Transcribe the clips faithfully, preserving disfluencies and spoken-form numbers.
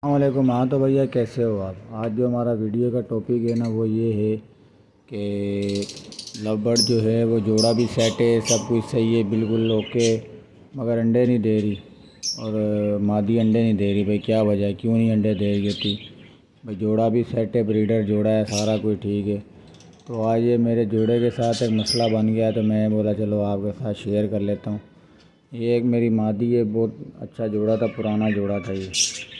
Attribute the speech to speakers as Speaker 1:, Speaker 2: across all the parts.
Speaker 1: अस्सलामुअलैकुम। हाँ तो भैया कैसे हो आप। आज जो हमारा वीडियो का टॉपिक है ना वो ये है कि लव बर्ड जो है वो जोड़ा भी सेट है, सब कुछ सही है, बिल्कुल ओके, मगर अंडे नहीं दे रही और मादी अंडे नहीं दे रही। भाई क्या वजह है, क्यों नहीं अंडे दे रही थी। भाई जोड़ा भी सेट है, ब्रीडर जोड़ा है, सारा कुछ ठीक है। तो आज ये मेरे जोड़े के साथ एक मसला बन गया, तो मैं बोला चलो आपके साथ शेयर कर लेता हूँ। ये एक मेरी मादी है, बहुत अच्छा जोड़ा था, पुराना जोड़ा था ये।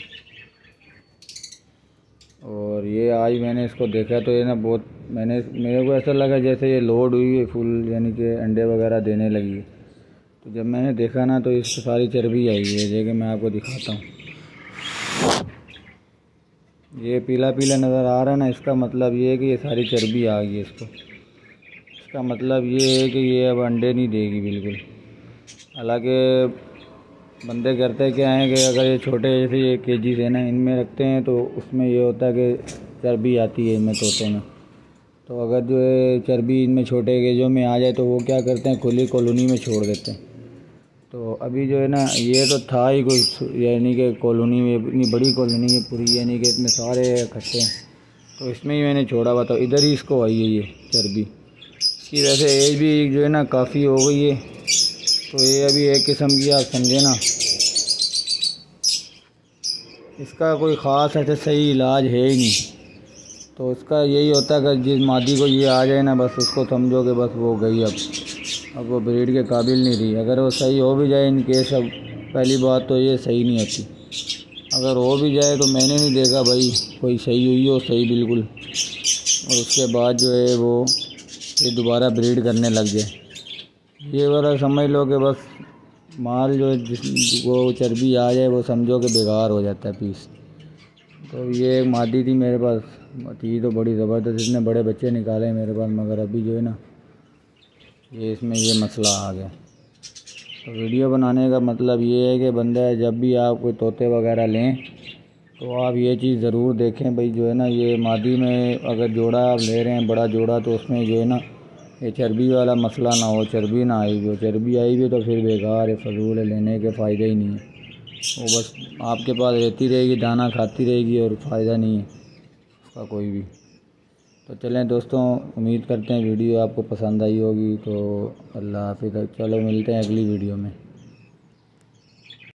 Speaker 1: और ये आज मैंने इसको देखा तो ये ना बहुत, मैंने मेरे को ऐसा लगा जैसे ये लोड हुई है फुल, यानी कि अंडे वगैरह देने लगी है। तो जब मैंने देखा ना तो इस पर सारी चर्बी आई है। देखिए मैं आपको दिखाता हूँ, ये पीला पीला नज़र आ रहा है ना, इसका मतलब ये है कि ये सारी चर्बी आ गई है इसको। इसका मतलब ये है कि ये अब अंडे नहीं देगी बिल्कुल। हालांकि बंदे करते क्या हैं कि अगर ये छोटे जैसे ये केजी से ना इनमें रखते हैं तो उसमें ये होता है कि चर्बी आती है इनमें, तोते में। तो अगर जो है चर्बी इनमें छोटे केजों में आ जाए तो वो क्या करते हैं, खुली कॉलोनी में छोड़ देते हैं। तो अभी जो है ना ये तो था ही कुछ, यानी कि कॉलोनी में इतनी बड़ी कॉलोनी है पूरी, यानी कि इसमें सारे इकट्ठे हैं, तो इसमें ही मैंने छोड़ा हुआ था। इधर ही इसको आई है ये चर्बी। इसकी वैसे एज भी जो है ना काफ़ी हो गई है, तो ये अभी एक किस्म की आप समझे ना, इसका कोई ख़ास ऐसे सही इलाज है ही नहीं। तो इसका यही होता है कि जिस मादी को ये आ जाए ना, बस उसको समझो कि बस वो गई, अब अब वो ब्रीड के काबिल नहीं रही। अगर वो सही हो भी जाए इन केस, अब पहली बात तो ये सही नहीं होती। अगर हो भी जाए तो मैंने नहीं देखा भाई कोई सही हुई हो, सही बिल्कुल, और उसके बाद जो है वो ये दोबारा ब्रीड करने लग जाए। ये वाला समझ लो कि बस माल जो जिस वो चर्बी आ जाए वो समझो कि बेकार हो जाता है पीस। तो ये एक मादी थी मेरे पास, थी तो बड़ी ज़बरदस्त, इसने बड़े बच्चे निकाले मेरे पास, मगर अभी जो है ना ये इसमें ये मसला आ गया। तो वीडियो बनाने का मतलब ये है कि बंदा जब भी आप कोई तोते वगैरह लें तो आप ये चीज़ ज़रूर देखें भाई, जो है ना ये मादी में अगर जोड़ा आप ले रहे हैं बड़ा जोड़ा, तो उसमें जो है ना ये चर्बी वाला मसला ना हो, चर्बी ना आई भी हो। चर्बी आई भी तो फिर बेकार है, फजूल है, लेने के फ़ायदे ही नहीं है। वो बस आपके पास रहती रहेगी, दाना खाती रहेगी और फ़ायदा नहीं है उसका कोई भी। तो चलें दोस्तों, उम्मीद करते हैं वीडियो आपको पसंद आई होगी। तो अल्लाह हाफ़िज़, चलो मिलते हैं अगली वीडियो में।